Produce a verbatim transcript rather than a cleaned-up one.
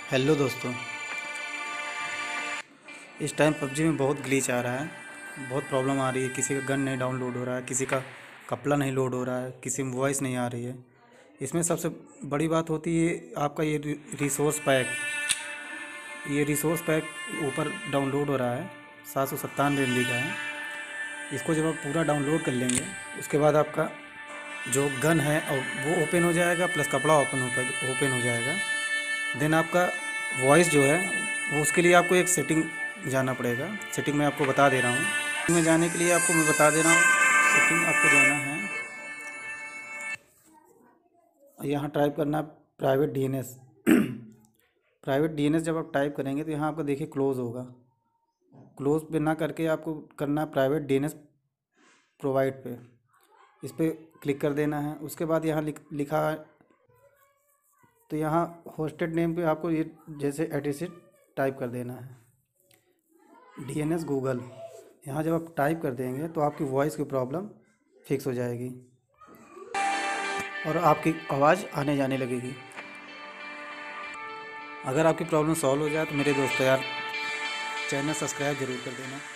Hello दोस्तों। इस time PUBG में बहुत ग्लिच आ रहा है, बहुत प्रॉब्लम आ रही है। किसी का गन नहीं डाउनलोड हो रहा है, किसी का कपड़ा नहीं लोड हो रहा है, किसी में वॉइस नहीं आ रही है। इसमें सबसे बड़ी बात होती है आपका ये रिसोर्स पैक। ये रिसोर्स पैक ऊपर डाउनलोड हो रहा है, सात सौ सत्तानवे एम बी का है। इसको जब आप पूरा डाउनलोड कर लेंगे उसके बाद आपका जो गन है और वो ओपन हो जाएगा, प्लस कपड़ा ओपन ओपन हो जाएगा। देन आपका वॉइस जो है वो उसके लिए आपको एक सेटिंग जाना पड़ेगा। सेटिंग मैं आपको बता दे रहा हूँ। सेटिंग में जाने के लिए आपको मैं बता दे रहा हूँ। सेटिंग आपको जाना है, यहाँ टाइप करना प्राइवेट डीएनएस। प्राइवेट डीएनएस जब आप टाइप करेंगे तो यहाँ आपको देखिए क्लोज़ होगा। क्लोज पे ना करके आपको करना प्राइवेट डीएनएस प्रोवाइड पे, इस पर क्लिक कर देना है। उसके बाद यहाँ लिख लिखा है तो यहाँ होस्टेड नेम पे आपको ये जैसे एड्रेस टाइप कर देना है, डीएनएस गूगल। यहाँ जब आप टाइप कर देंगे तो आपकी वॉइस की प्रॉब्लम फिक्स हो जाएगी और आपकी आवाज़ आने जाने लगेगी। अगर आपकी प्रॉब्लम सॉल्व हो जाए तो मेरे दोस्तों यार चैनल सब्सक्राइब ज़रूर कर देना।